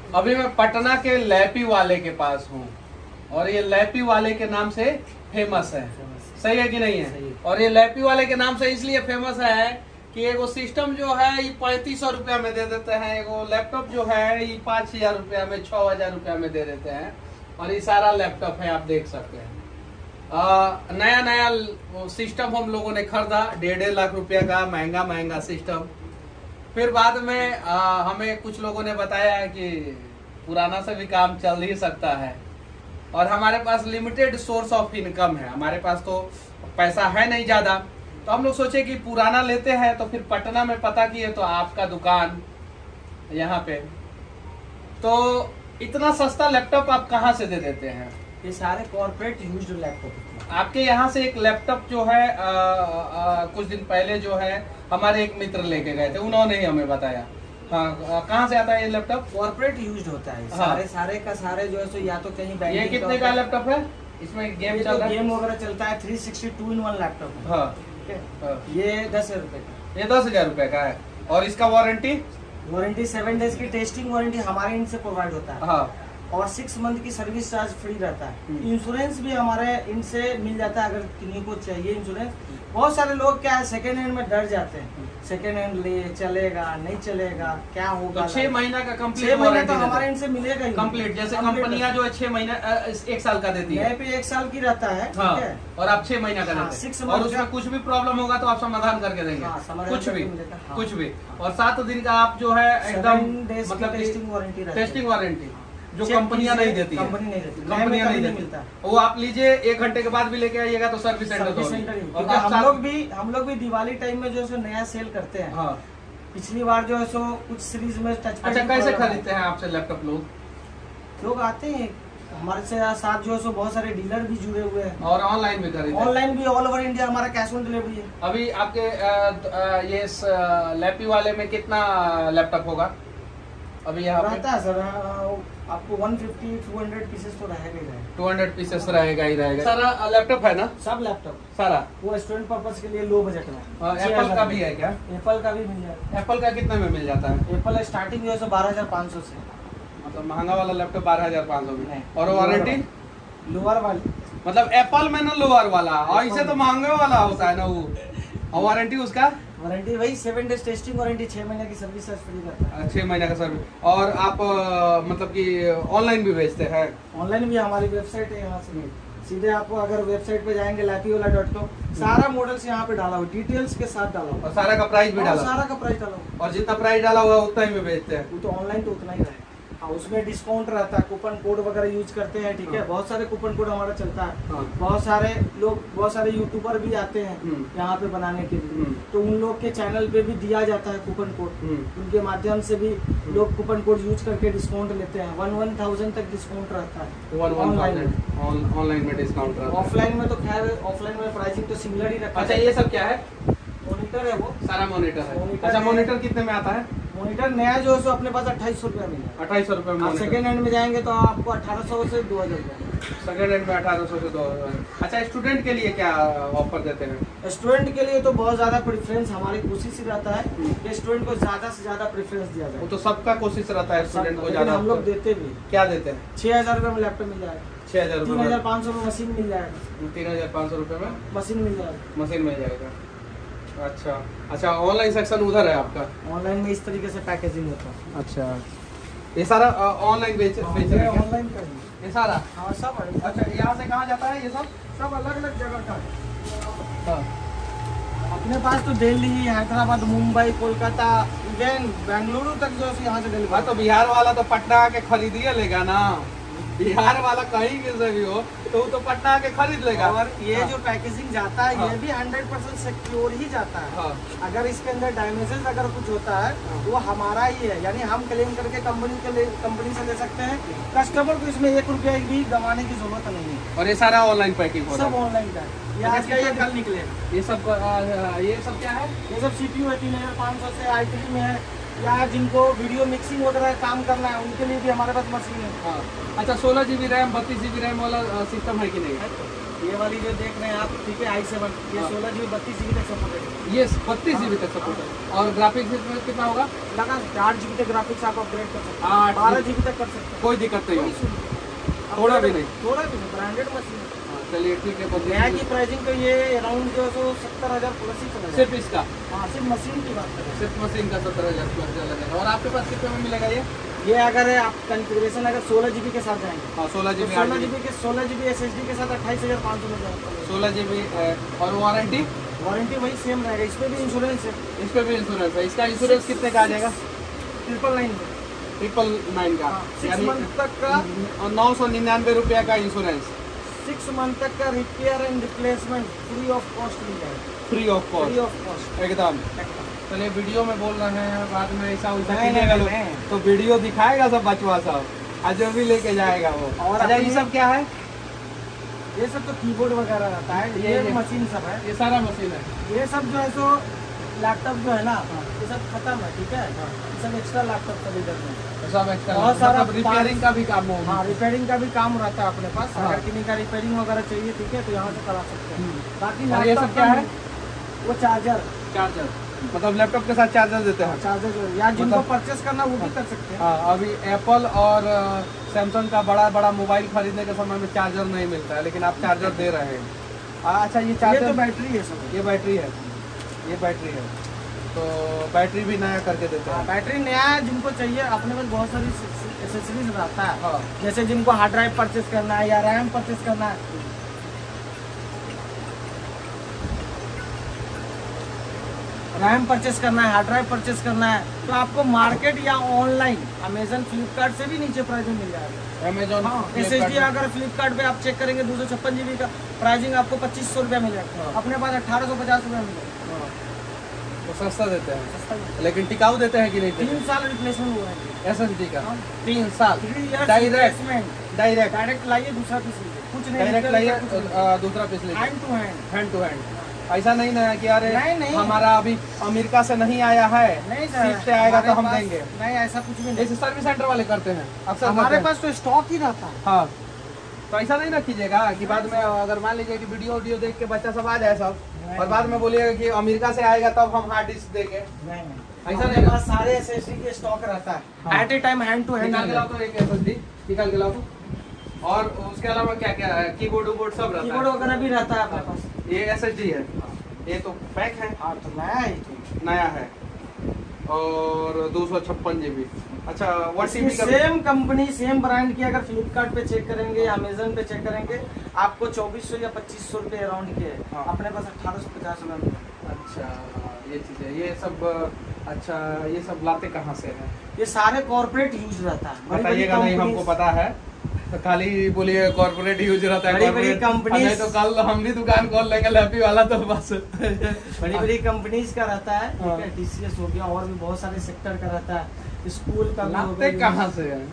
अभी मैं पटना के लैपी वाले के पास हूँ और ये लैपी वाले के नाम से फेमस है। सही है कि नहीं है? और ये लैपी वाले के नाम से इसलिए फेमस है कि एगो सिस्टम जो है ये 3500 रुपया में दे देते हैं, एगो लैपटॉप जो है ये 5000 रुपया में, 6000 रुपया में दे देते हैं। और ये सारा लैपटॉप है, आप देख सकते हैं। नया नया सिस्टम हम लोगों ने खरीदा 1.5 लाख रुपया का, महंगा महंगा सिस्टम। फिर बाद में हमें कुछ लोगों ने बताया कि पुराना से भी काम चल ही सकता है और हमारे पास लिमिटेड सोर्स ऑफ इनकम है, हमारे पास तो पैसा है नहीं ज़्यादा। तो हम लोग सोचे कि पुराना लेते हैं। तो फिर पटना में पता किए तो आपका दुकान यहाँ पे, तो इतना सस्ता लैपटॉप आप कहाँ से दे देते हैं? ये सारे कॉर्पोरेट यूज्ड लैपटॉप। आपके यहाँ से एक लैपटॉप जो है कुछ दिन पहले जो है हमारे एक मित्र लेके गए थे, उन्होंने ही हमें बताया। हाँ, कहाँ से आता है ये लैपटॉप? कॉर्पोरेट यूज्ड होता है। हाँ। सारे का सारे जो है सो या तो कहीं बैंक। ये कितने का लैपटॉप है? इसमें गेम चल रहा है? गेम वगैरह चलता है। 360 2-in-1 लैपटॉप है। हाँ। ठीक है। हाँ। ये 10,000 रुपए का। ये 10,000 रुपए का है। और इसका वारंटी 7 डेज की टेस्टिंग वारंटी हमारे इनसे प्रोवाइड होता है। हाँ। और 6 मंथ की सर्विस चार्ज फ्री रहता है। इंश्योरेंस भी हमारे इनसे मिल जाता है अगर किन्हीं को चाहिए इंश्योरेंस। बहुत सारे लोग क्या है सेकेंड हैंड में डर जाते हैं, सेकेंड हैंड ले चलेगा नहीं चलेगा क्या होगा। तो 6 महीना का कंप्लीट 6 महीना तो हमारे इनसे मिलेगा ही कंप्लीट। जैसे कंपनियां जो है 6 महीना 1 साल का देती है, पे 1 साल की रहता है। हाँ। ठीक है। और आप 6 महीना का देते हैं। 6 और उसमें कुछ भी प्रॉब्लम होगा तो आप समाधान करके देंगे। कुछ भी कुछ भी। और 7 दिन का आप जो है एकदम मतलब टेस्टिंग वारंटी जो कंपनियां नहीं देती है। कंपनियां नहीं देती। वो आप लीजिए 1 घंटे के बाद भी लेके आइएगा तो सर्विस सेंटर। और हम लोग भी दिवाली टाइम में जो है नया सेल करते हैं। हाँ। पिछली बार जो है सो कुछ सीरीज में टच। अच्छा, कैसे खरीदते हैं आपसे लैपटॉप? लोग आते हैं हमारे साथ जो है सो बहुत सारे डीलर भी जुड़े हुए हैं और ऑनलाइन भी खरीदते हैं। ऑनलाइन भी ऑल ओवर इंडिया हमारा कैश ऑन डिलीवरी है। अभी आपके ये लैपी वाले में कितना लैपटॉप होगा अभी यहाँ रहता है सर? आपको 150-200 पीसेस तो रहेगा। 200 पीसेस रहेगा ही रहेगा। सारा लैपटॉप है ना? सब लैपटॉप सारा वो स्टूडेंट पर्पस के लिए लो बजट में। एप्पल का भी है क्या? एप्पल का भी मिल जाएगा। एप्पल का कितने में मिल जाता है? एप्पल स्टार्टिंग जो है 12,500 से। मतलब महंगा वाला लैपटॉप 12,500 में। और वारंटी लोअर वाली मतलब एप्पल में ना लोअर वाला, और इसे तो महंगा वाला होता है ना वो। और वारंटी उसका वारंटी वही 7 डेज टेस्टिंग वारंटी, 6 महीने की सर्विस फ्री करता है। 6 महीने का सर्विस। और आप मतलब कि ऑनलाइन भी बेचते हैं? ऑनलाइन भी हमारी वेबसाइट है, यहाँ से सीधे आपको अगर वेबसाइट पे जाएंगे lapiwala.com सारा मॉडल्स यहाँ पे डाला हुआ, डिटेल्स के साथ डाला हुआ। और सारा का प्राइस भी डाला? सारा का प्राइस डाला हुआ। और जितना प्राइस डाला हुआ उतना ही में बेचते हैं? वो तो ऑनलाइन तो उतना ही रहेगा। उसमें डिस्काउंट रहता है, कूपन कोड वगैरह यूज करते हैं। ठीक है। बहुत सारे कूपन कोड हमारा चलता है। बहुत सारे लोग, बहुत सारे यूट्यूबर भी आते हैं यहाँ पे बनाने के लिए, तो उन लोग के चैनल पे भी दिया जाता है कूपन कोड। उनके माध्यम से भी लोग कूपन कोड यूज करके डिस्काउंट लेते हैं। 1,000 तक डिस्काउंट रहता है ऑनलाइन में डिस्काउंट रहता है। ऑफलाइन में तो खैर ऑफलाइन में प्राइसिंग तो सिमिलर ही रखा है। अच्छा, ये सब क्या है? मॉनिटर है वो सारा मॉनिटर है। अच्छा, मॉनिटर कितने में आता है? मॉनिटर नया जो है सो अपने पास 2800 रुपया में। 2800 रुपये में। सेकेंड हैंड में जाएंगे तो आपको 1800 से 2000 रुपया। सेकेंड हैंड में 1800 से 2000। अच्छा, स्टूडेंट के लिए क्या ऑफर देते हैं? स्टूडेंट के लिए तो बहुत ज्यादा प्रेफरेंस हमारी कोशिश ही रहता है कि स्टूडेंट को ज्यादा से ज्यादा प्रेफरेंस दिया जाए। वो तो सबका कोशिश रहता है स्टूडेंट को ज्यादा। हम लोग देते भी। क्या देते हैं? 6000 रुपये में लैपटॉप मिल जाएगा। 6000 रुपये 3500 में मशीन मिल जाएगा। 3500 रुपये में मशीन मिल जाएगा। मशीन मिल जाएगा। अच्छा अच्छा, ऑनलाइन सेक्शन उधर है आपका? ऑनलाइन में इस तरीके से पैकेजिंग होता है। अच्छा, ये सारा ऑनलाइन बेच रहे हैं? ऑनलाइन का ये सारा? हाँ सब है। अच्छा, यहाँ से कहाँ जाता है ये सब? सब अलग अलग जगह का है। हाँ। अपने पास तो दिल्ली, हैदराबाद, मुंबई, कोलकाता, इवन बेंगलुरु तक जो है यहाँ से डिलीवर। हाँ, तो बिहार वाला तो पटना आके खरीदिए लेगा ना। बिहार वाला कहीं के से भी हो तो वो तो पटना आके खरीद लेगा। और ये जो पैकेजिंग जाता है ये भी 100% सिक्योर ही जाता है। अगर इसके अंदर डैमेजेस अगर कुछ होता है तो वो हमारा ही है, यानी हम क्लेम करके कंपनी से ले सकते हैं। कस्टमर को इसमें 1 रुपया भी गंवाने की जरूरत नहीं है। और ये सारा ऑनलाइन पैकिंग होता है? सब ऑनलाइन का है। ये आज का ये कल निकले। ये सब क्या है? ये सब CPU है 3500 से i3 में है, या जिनको वीडियो मिक्सिंग वगैरह काम करना है उनके लिए भी हमारे पास मशीन है। हाँ। अच्छा, 16 GB रैम 32 GB रैम वाला सिस्टम है कि नहीं? ये वाली जो देख रहे हैं आप, ठीक है, i7 ये 16 GB 32 GB तक सपोर्टेड है। ये 32 GB तक सपोर्ट है। और ग्राफिक्स इसमें कितना होगा? लगा 8 GB तक ग्राफिक्स आप अपग्रेड कर सकते हैं, 8 12 GB तक कर सकते हैं, कोई दिक्कत नहीं कोई है, सुन थोड़ा भी नहीं, थोड़ा भी नहीं, ब्रांडेड मशीन है। चलिए ठीक है। नया की प्राइसिंग तो ये अराउंड जो है सो 70,000 प्लस ही चलेगा सिर्फ इसका? हाँ, सिर्फ मशीन की बात करें, सिर्फ मशीन का 70,000 प्लस लगेगा। और आपके पास कितने में मिलेगा ये अगर आप कॉन्फ़िगरेशन अगर 16 GB के साथ जाएंगे, हाँ 16 GB 16 GB SSD के साथ 28,500 में जाएगा। 16 GB। और वारंटी? वारंटी वही सेम रहेगा, इस पे भी इंश्योरेंस है। इस पे भी इंश्योरेंस है। इसका इंश्योरेंस कितने का आ जाएगा? 999 का, 6 मंथ तक का, 999 रुपया का इंश्योरेंस। 6 मंथ तक का repair and replacement free of cost मिल जाएगा। फ्री ऑफ कॉस्ट एकदम। चलिए वीडियो में बोल रहे हैं, बाद में ऐसा उल्टा कीजिएगा लोग, तो वीडियो दिखाएगा सब बचवा सब आज जो भी लेके जाएगा वो। और अच्छा ये सब क्या है? ये सब तो कीबोर्ड वगैरह रहता है, ये मशीन सब है, ये सारा मशीन है। ये सब जो है सो लैपटॉप जो है ना, ये सब खत्म है, ठीक है, ये सब एक्स्ट्रा लैपटॉप सभी करते हैं, सब एक्स्ट्रा। बहुत सारा रिपेयरिंग का भी काम होगा। हाँ, रिपेयरिंग का भी काम रहता है अपने पास। अगर किसी का रिपेयरिंग वगैरह चाहिए, ठीक है, तो यहाँ से करा सकते हैं। बाकी ये सब क्या है? वो चार्जर मतलब लैपटॉप के साथ चार्जर देते हैं। चार्जर या जिनको परचेस करना वो भी कर सकते हैं। हाँ, अभी एप्पल और सैमसंग का बड़ा मोबाइल खरीदने के समय में चार्जर नहीं मिलता है, लेकिन आप चार्जर दे रहे हैं। अच्छा ये चार्जर, ये तो बैटरी है सर, ये बैटरी है, ये बैटरी है, तो बैटरी भी नया करके देते हैं। बैटरी नया है, जिनको चाहिए अपने पास बहुत सारी एसेसरीज रहता है। हाँ। जैसे जिनको हार्ड ड्राइव परचेस करना है या रैम परचेस करना है, रैम परचेस करना है, हार्ड ड्राइव परचेस करना है, तो आपको मार्केट या ऑनलाइन अमेजन फ्लिपकार्ट से भी नीचे प्राइसिंग मिल जाएगा। अमेजोन SSD अगर फ्लिपकार्ट पे आप चेक करेंगे 256 GB का प्राइसिंग आपको 2500 रुपया मिलेगा। हाँ। अपने पास 1850 रुपया मिलेगा, तो सस्ता देते हैं, सस्ता ही। लेकिन टिकाऊ देते हैं कि नहीं? 3 साल रिप्लेसमेंट हुआ है SSD का। हाँ। 3 साल 3 years direct replacement। Direct direct लाइए, दूसरा पीस लीजिए, कुछ नहीं, डायरेक्ट लाइए, दूसरा पीस लीजिए, hand to hand to hand. ऐसा नहीं ना कि अरे नहीं। हमारा अभी अमेरिका से नहीं आया है, नहीं सीट से आएगा तो हम देंगे। नहीं, ऐसा कुछ भी नहीं। जैसे सर्विस सेंटर वाले करते हैं अक्सर हमारे पास तो स्टॉक ही रहता है। हाँ, तो ऐसा नहीं ना कीजिएगा कि बाद में अगर मान लीजिए कि वीडियो देख के बच्चा सब आ जाए सब, और बाद में बोलिएगा कि अमेरिका से आएगा तब हम हार्ड डिस्क देंगे। नहीं, ऐसा हमारे नहीं। पास सारे SSD के स्टॉक रहता है at a time, hand to hand. निकाल के लाओ तो एक SSD निकाल के लाओ तो। और उसके अलावा क्या क्या है? कीबोर्ड सब रहता है, कीबोर्ड वगैरह भी रहता है अपने पास। ये SSD है, ये तो पैक है। हाँ, तो नया है, तो नया है, और 256 GB। अच्छा, वन टीबी का सेम कंपनी सेम ब्रांड की अगर फ्लिपकार्ट पे चेक करेंगे या अमेजन पे चेक करेंगे, आपको 2400 या 2500 रुपए अराउंड के है। हाँ। अपने पास 1850 रुपए। अच्छा, ये चीज है, ये सब। अच्छा, ये सब लाते कहाँ से हैं? ये सारे कॉर्पोरेट यूज रहता है। बताइएगा नहीं, हमको पता है, तो खाली बोलिए कॉर्पोरेट यूज रहता है। बड़ी कंपनी, नहीं तो कल हम भी दुकान खोल लेंगे लैपी वाला, तो बस बड़ी कंपनीज का रहता है, हाँ। ठीक है, TCS हो गया, और भी बहुत सारे सेक्टर का रहता है, स्कूल का भी हो लाते गया। कहाँ से हैं?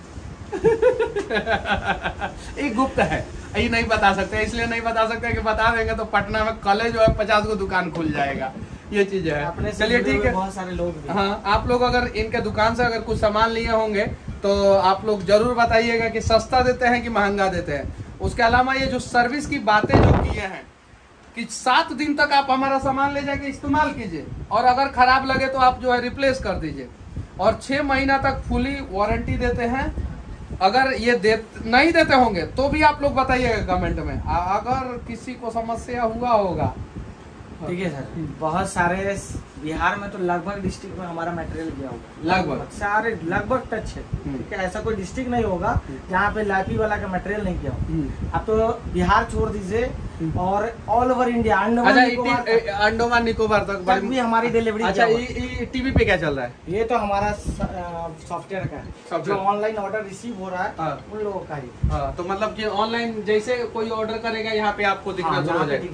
ये गुप्त है, ये नहीं बता सकते, इसलिए नहीं बता सकते कि बता देंगे तो पटना में कॉलेज जो है 50 को दुकान खुल जाएगा, ये चीज है। अपने चलिए ठीक है। बहुत सारे लोग भी। हाँ, आप लोग अगर इनके दुकान से अगर कुछ सामान लिए होंगे तो आप लोग जरूर बताइएगा कि सस्ता देते हैं कि महंगा देते हैं। उसके अलावा ये जो सर्विस की बातें जो किए हैं कि 7 दिन तक आप हमारा सामान ले जाके इस्तेमाल कीजिए, और अगर खराब लगे तो आप जो है रिप्लेस कर दीजिए, और 6 महीना तक फुली वारंटी देते हैं। अगर ये नहीं देते होंगे तो भी आप लोग बताइएगा कमेंट में, अगर किसी को समस्या हुआ होगा। ठीक है सर, बहुत सारे बिहार में तो लगभग डिस्ट्रिक्ट में हमारा मटेरियल गया होगा, लगभग सारे लगभग टच है। ठीक है, ऐसा कोई डिस्ट्रिक्ट नहीं होगा जहाँ पे लैपी वाला का मटेरियल नहीं गया होगा। अब तो बिहार छोड़ दीजिए, और all over India, Andaman Nicobar तक भी हमारी डिलीवरी। अच्छा, ये टीवी पे क्या चल रहा है? ये तो हमारा सॉफ्टवेयर का है, जो ऑनलाइन ऑर्डर रिसीव हो रहा है उन लोगों का ही। तो मतलब कि ऑनलाइन जैसे कोई ऑर्डर करेगा यहाँ पे आपको दिखना शुरू हो जाएगा।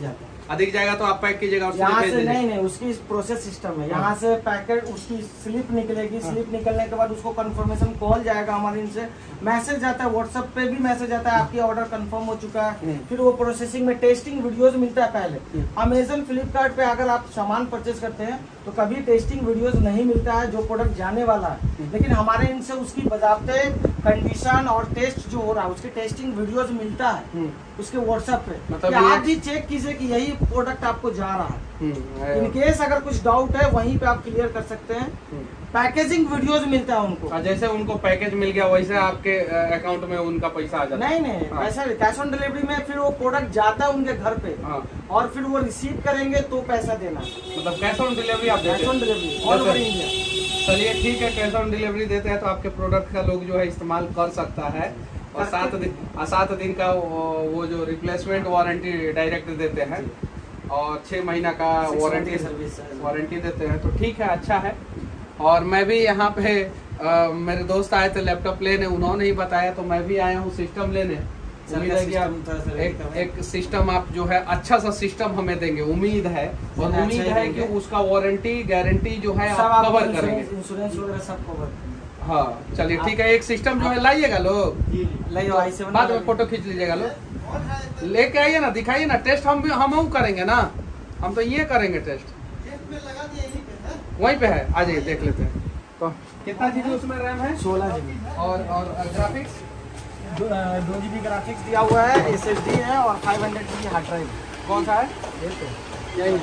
अधिक जाएगा तो आप पैक कीजिएगा और यहाँ से नहीं, उसकी प्रोसेस सिस्टम है। यहाँ से पैकेट उसकी स्लिप निकलेगी, स्लिप निकलने के बाद उसको कंफर्मेशन कॉल जाएगा हमारे इनसे, मैसेज आता है, व्हाट्सएप पे भी मैसेज आता है आपकी ऑर्डर कंफर्म हो चुका है। फिर वो प्रोसेसिंग में टेस्टिंग वीडियोस मिलता है पहले। अमेजन फ्लिपकार्ट पे अगर आप सामान परचेज करते हैं तो कभी टेस्टिंग वीडियोस नहीं मिलता है जो प्रोडक्ट जाने वाला है, लेकिन हमारे इनसे उसकी बजाते कंडीशन और टेस्ट जो हो रहा है उसकी टेस्टिंग वीडियोस मिलता है उसके व्हाट्सएप पे। मतलब आप भी चेक कीजिए कि यही प्रोडक्ट आपको जा रहा है। इन केस अगर कुछ डाउट है वहीं पे आप क्लियर कर सकते हैं। पैकेजिंग वीडियोस मिलता है उनको, जैसे उनको पैकेज मिल गया वैसे आपके अकाउंट में उनका पैसा आ जाता है। नहीं पैसा कैश ऑन डिलीवरी में, फिर वो प्रोडक्ट जाता है उनके घर पे और फिर वो रिसीव करेंगे तो पैसा देना। मतलब कैश ऑन डिलीवरी आप cash on delivery all over India. चलिए ठीक है, कैश ऑन डिलीवरी देते हैं तो आपके प्रोडक्ट का लोग जो है इस्तेमाल कर सकता है और 7 दिन का वो जो रिप्लेसमेंट वारंटी डायरेक्ट देते हैं और 6 महीना का वारंटी देते हैं। तो ठीक है, अच्छा है। और मैं भी यहाँ पे मेरे दोस्त आए थे लैपटॉप लेने, उन्होंने ही बताया तो मैं भी आया हूँ सिस्टम लेने। उम्मीद है कि आप एक सिस्टम आप जो है अच्छा सा सिस्टम हमें देंगे, उम्मीद है। और उम्मीद है कि उसका वारंटी गारंटी जो है आप कवर करेंगे, इंश्योरेंस वगैरह सब कवर। हाँ चलिए ठीक है, एक सिस्टम जो है लाइएगा लोग, बाद में फोटो खींच लीजिएगा लोग, लेके आइए ना, दिखाइए ना। टेस्ट हम करेंगे ना, हम तो ये करेंगे टेस्ट, वहीं पे है, आ जाइए देख लेते हैं। तो कितना जीबी उसमें रैम है? 16 GB। और ग्राफिक्स 2 GB ग्राफिक्स दिया हुआ है, SSD है और 500 GB हार्ड ड्राइव। कौन सा है? यही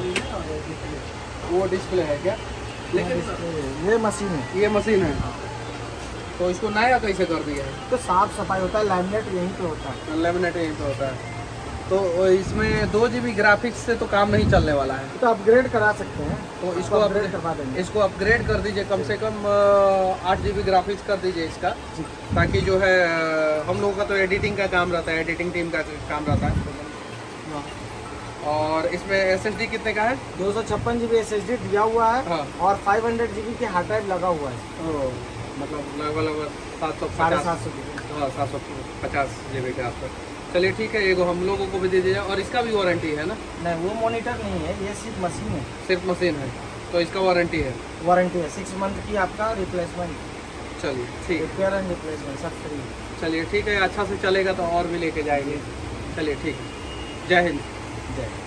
वो डिस्प्ले है क्या? लेकिन ये मशीन है, ये मशीन है। तो इसको नया कैसे कर दिया है? तो साफ सफाई होता है, लैमिनेट यहीं पे होता है, लैमिनेट यहीं पे होता है। तो इसमें 2 GB ग्राफिक्स से तो काम नहीं चलने वाला है, तो अपग्रेड करा सकते हैं। तो इसको अपग्रेड करवा देंगे, इसको अपग्रेड कर दीजिए, कम से कम 8 GB ग्राफिक्स कर दीजिए इसका, ताकि जो है हम लोगों का तो एडिटिंग का काम रहता है, एडिटिंग टीम का काम रहता है। और इसमें SSD कितने का है? 256 GB SSD दिया हुआ है। हाँ। और 500 GB की हार्ड ड्राइव लगा हुआ है। मतलब लगभग 750 GB के आसपास। चलिए ठीक है, एगो हम लोगों को भी दे दीजिए। और इसका भी वारंटी है ना? नहीं, वो मॉनिटर नहीं है, ये सिर्फ मशीन है। सिर्फ मशीन है, तो इसका वारंटी है? वारंटी है 6 मंथ की आपका रिप्लेसमेंट। चलिए ठीक है, रिपेयर एंड रिप्लेसमेंट सब फ्री। चलिए ठीक है, अच्छा से चलेगा तो और भी लेके जाएंगे। चलिए ठीक है, जय हिंद। जय